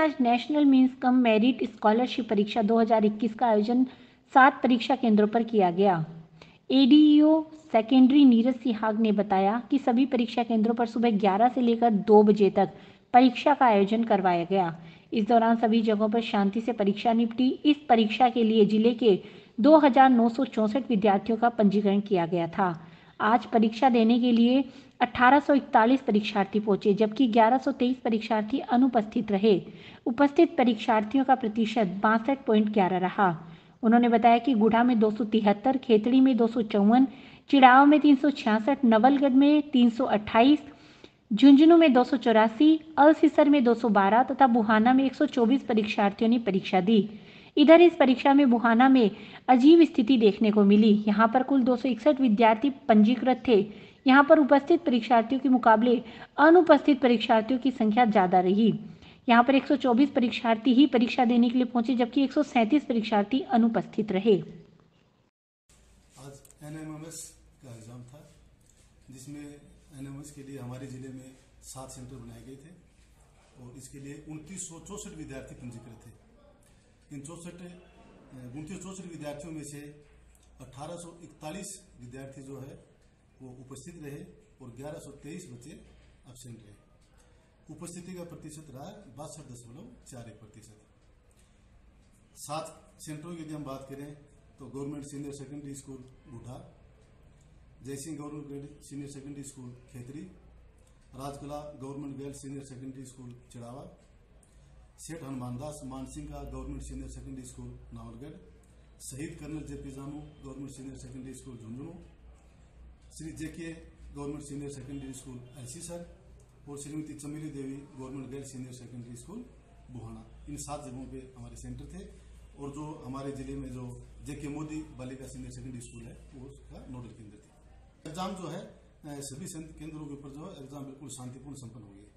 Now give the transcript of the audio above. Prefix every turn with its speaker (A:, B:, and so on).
A: आज national means cum merit scholarship परीक्षा 2021 का आयोजन 7 परीक्षा केंद्रों पर किया गया। एडीईओ सेकेंडरी नीरज सिहाग ने बताया कि सभी परीक्षा केंद्रों पर सुबह 11 से लेकर 2 बजे तक परीक्षा का आयोजन करवाया गया। इस दौरान सभी जगहों पर शांति से परीक्षा निपटी। इस परीक्षा के लिए जिले के 2,964 विद्यार्थियों का पंजीकरण किया गया था। आज परीक्षा देने के लिए 1841 परीक्षार्थी पहुंचे, जबकि 1123 परीक्षार्थी अनुपस्थित रहे। उपस्थित परीक्षार्थियों का प्रतिशत 62.11 रहा। उन्होंने बताया कि गुढ़ा में 273, खेतड़ी में 254, चिड़ाव में 366, नवलगढ़ में 328, झुंझुनू में 284, अलसीसर में 212 तथा बुहाना में 124 परीक्षार्थियों ने परीक्षा दी। इधर इस परीक्षा में बुहाना में अजीब स्थिति देखने को मिली। यहाँ पर कुल 261 विद्यार्थी पंजीकृत थे। यहाँ पर उपस्थित परीक्षार्थियों के मुकाबले अनुपस्थित परीक्षार्थियों की संख्या ज़्यादा रही। यहाँ पर 124 परीक्षार्थी ही परीक्षा देने के लिए पहुंचे, जबकि 137 परीक्षार्थी अनुपस्थित रहे।
B: आज एनएमएमएस का एग्जाम था, जिसमें एनएमएमएस के लिए हमारे जिले में 7 सेंटर बनाए गए थे और इसके लिए 2964 विद्यार्थी पंजीकृत थे। इन 2964 विद्यार्थियों में से 1841 विद्यार्थी जो है वो उपस्थित रहे और 1123 बच्चे एब्सेंट रहे। उपस्थिति का प्रतिशत रहा 62.41%। 7 सेंटरों की यदि हम बात करें तो government senior secondary school Gudha, Jaisingh government senior secondary school Khetri, Rajkala government girls senior secondary school Chirawa, Seth Hanumandas Mansingh का government senior secondary school Nawalgarh, शहीद colonel JP Janu government senior secondary school Jhunjhunu, Shri JK government senior secondary school Alsisar और Shrimati Chameli Devi government girls senior secondary school Buhana. इन 7 जगहों पे हमारे centre थे और जो हमारे जिले में जो जेके मोदी बालिका सीनियर सेकेंडरी स्कूल है वो उसका नोडल केंद्र थे। एग्जाम जो है सभी केंद्रों के ऊपर जो है एग्जाम बिल्कुल शांतिपूर्ण संपन्न हो गया।